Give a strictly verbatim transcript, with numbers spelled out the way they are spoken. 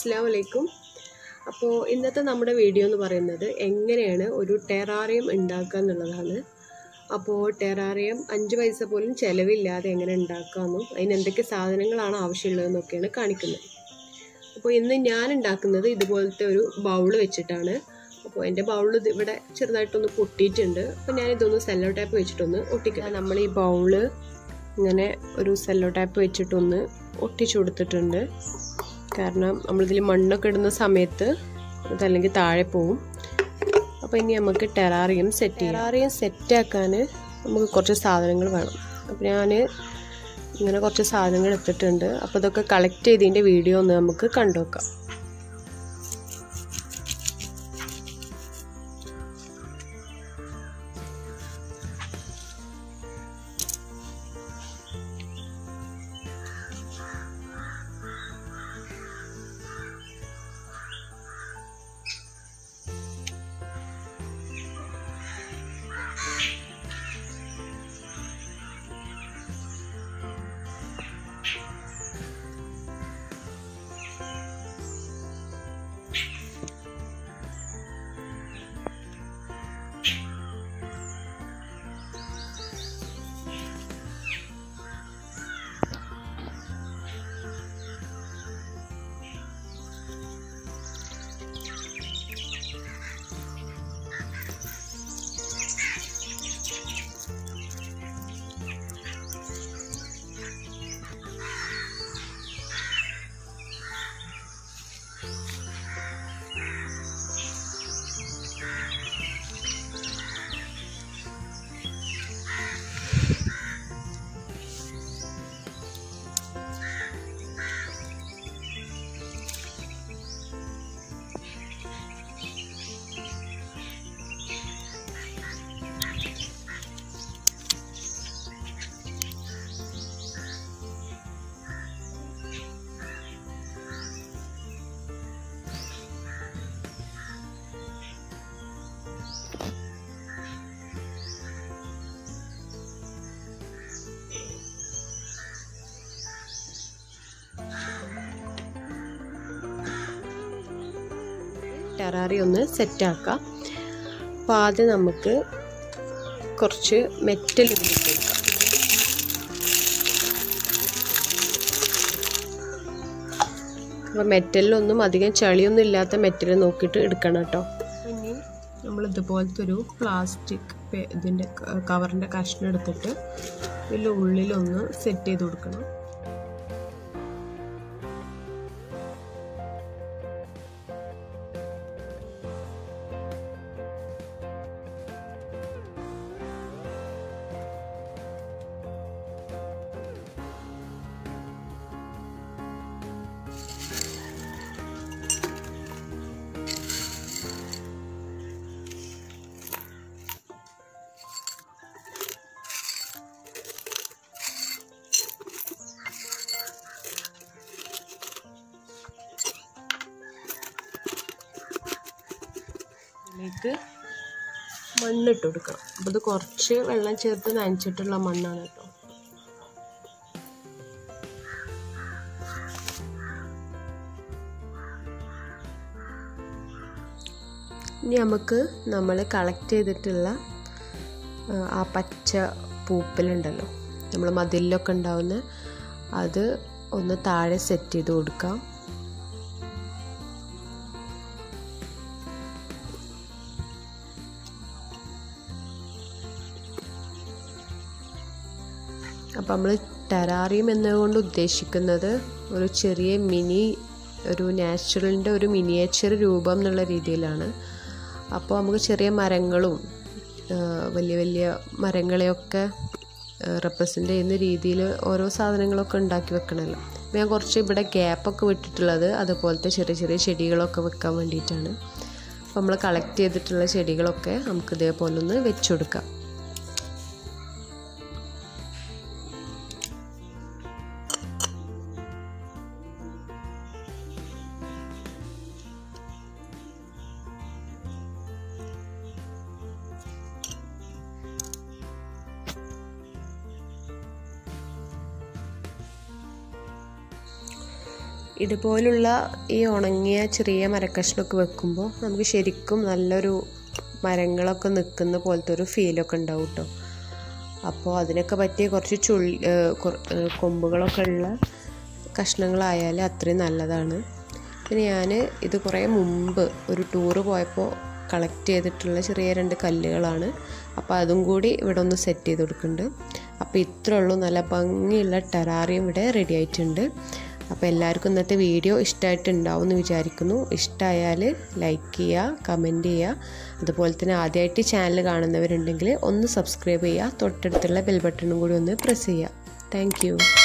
Assalamu alaikum. അപ്പോൾ ഇന്നത്തെ നമ്മുടെ വീഡിയോ എന്ന് പറയുന്നത് എങ്ങനെയാണ് ഒരു ടെറാറിയം ഉണ്ടാക്കുക എന്നുള്ളതാണ്. അപ്പോൾ ടെറാറിയം അഞ്ച് പൈസ പോലും ചിലവില്ലാതെ എങ്ങനെ ഉണ്ടാക്കാമെന്നും അതിന് എന്തൊക്കെ സാധനങ്ങളാണ് ആവശ്യമുള്ളതെന്നൊക്കെയാണ് കാണിക്കുന്നത്. അപ്പോൾ ഇന്ന് ഞാൻ ഉണ്ടാക്കുന്നത് ഇതുപോലത്തെ ഒരു ബൗൾ വെച്ചിട്ടാണ്. അപ്പോൾ എൻ്റെ ബൗൾ ഇവിടെ ചെറുതായിട്ടൊന്ന് പൊട്ടിയിട്ടുണ്ട്. അപ്പോൾ ഞാനിതൊന്ന് സെല്ലോ ടാപ്പ് വെച്ചിട്ടൊന്ന് ഒട്ടിക്കാം. നമ്മൾ ഈ ബൗള് ഇങ്ങനെ ഒരു സെല്ലോ ടാപ്പ് വെച്ചിട്ടൊന്ന് ഒട്ടിച്ചു കൊടുത്തിട്ടുണ്ട്. കാരണം നമ്മളിതിൽ മണ്ണൊക്കെ ഇടുന്ന സമയത്ത് അതല്ലെങ്കിൽ താഴെ പോവും. അപ്പോൾ ഇനി നമുക്ക് ടെറാറിയം സെറ്റ് ചെയ്യാം. ടെറാറിയം സെറ്റാക്കാൻ നമുക്ക് കുറച്ച് സാധനങ്ങൾ വേണം. അപ്പോൾ ഞാൻ ഇങ്ങനെ കുറച്ച് സാധനങ്ങൾ എടുത്തിട്ടുണ്ട്. അപ്പോൾ ഇതൊക്കെ കളക്ട് ചെയ്തതിൻ്റെ വീഡിയോ ഒന്ന് നമുക്ക് കണ്ടുനോക്കാം. ടെറാറിയം ഒന്ന് സെറ്റാക്കാം. അപ്പോൾ ആദ്യം നമുക്ക് കുറച്ച് മെറ്റൽ ഇതിലേക്ക് കൊടുക്കാം. അപ്പോൾ മെറ്റലിലൊന്നും അധികം ചളിയൊന്നും ഇല്ലാത്ത മെറ്റൽ നോക്കിയിട്ട് എടുക്കണം കേട്ടോ. ഇനി നമ്മൾ ഇതുപോലത്തെ ഒരു പ്ലാസ്റ്റിക് ഇതിൻ്റെ കവറിൻ്റെ കഷ്ണം എടുത്തിട്ട് ഇതിൻ്റെ ഉള്ളിലൊന്ന് സെറ്റ് ചെയ്ത് കൊടുക്കണം. ഇതിലേക്ക് മണ്ണിട്ട് കൊടുക്കണം. അപ്പോൾ ഇത് കുറച്ച് വെള്ളം ചേർത്ത് നനച്ചിട്ടുള്ള മണ്ണാണ് കേട്ടോ. ഇനി നമുക്ക് നമ്മൾ കളക്ട് ചെയ്തിട്ടുള്ള ആ പച്ച പൂപ്പലുണ്ടല്ലോ, നമ്മൾ മതിലിലൊക്കെ ഉണ്ടാവുന്ന അത് ഒന്ന് താഴെ സെറ്റ് ചെയ്ത് കൊടുക്കാം. അപ്പോൾ നമ്മൾ ടെറാറിയം എന്നതുകൊണ്ട് ഉദ്ദേശിക്കുന്നത് ഒരു ചെറിയ മിനി ഒരു നാച്ചുറലിൻ്റെ ഒരു മിനിയേച്ചർ രൂപം എന്നുള്ള രീതിയിലാണ്. അപ്പോൾ നമുക്ക് ചെറിയ മരങ്ങളും വലിയ വലിയ മരങ്ങളെയൊക്കെ റെപ്രസെൻ്റ് ചെയ്യുന്ന രീതിയിൽ ഓരോ സാധനങ്ങളൊക്കെ ഉണ്ടാക്കി വെക്കണമല്ലോ. അപ്പോൾ ഞാൻ കുറച്ച് ഇവിടെ ഗ്യാപ്പൊക്കെ വിട്ടിട്ടുള്ളത് അതുപോലത്തെ ചെറിയ ചെറിയ ചെടികളൊക്കെ വെക്കാൻ വേണ്ടിയിട്ടാണ്. അപ്പോൾ നമ്മൾ കളക്ട് ചെയ്തിട്ടുള്ള ചെടികളൊക്കെ നമുക്ക് ഇതേപോലെ ഒന്ന് വെച്ച് കൊടുക്കാം. ഇതുപോലുള്ള ഈ ഉണങ്ങിയ ചെറിയ മരക്കഷ്ണമൊക്കെ വെക്കുമ്പോൾ നമുക്ക് ശരിക്കും നല്ലൊരു മരങ്ങളൊക്കെ നിൽക്കുന്ന പോലത്തെ ഒരു ഫീലൊക്കെ ഉണ്ടാവും കേട്ടോ. അപ്പോൾ അതിനൊക്കെ പറ്റിയ കുറച്ച് ചുള്ളി കൊമ്പുകളൊക്കെ ഉള്ള കഷ്ണങ്ങളായാൽ അത്രയും നല്ലതാണ്. പിന്നെ ഞാൻ ഇത് കുറേ മുമ്പ് ഒരു ടൂറ് പോയപ്പോൾ കളക്ട് ചെയ്തിട്ടുള്ള ചെറിയ രണ്ട് കല്ലുകളാണ്. അപ്പോൾ അതും കൂടി ഇവിടെ ഒന്ന് സെറ്റ് ചെയ്ത് കൊടുക്കുന്നുണ്ട്. അപ്പോൾ ഇത്രേ ഉള്ളൂ, നല്ല ഭംഗിയുള്ള ടെറാറിയം ഇവിടെ റെഡി ആയിട്ടുണ്ട്. അപ്പോൾ എല്ലാവർക്കും ഇന്നത്തെ വീഡിയോ ഇഷ്ടമായിട്ടുണ്ടാവും എന്ന് വിചാരിക്കുന്നു. ഇഷ്ടമായാൽ ലൈക്ക് ചെയ്യുക, കമൻറ്റ് ചെയ്യുക. അതുപോലെ തന്നെ ആദ്യമായിട്ട് ചാനൽ കാണുന്നവരുണ്ടെങ്കിൽ ഒന്ന് സബ്സ്ക്രൈബ് ചെയ്യുക. തൊട്ടടുത്തുള്ള ബെൽ ബട്ടണും കൂടി ഒന്ന് പ്രസ് ചെയ്യുക. താങ്ക്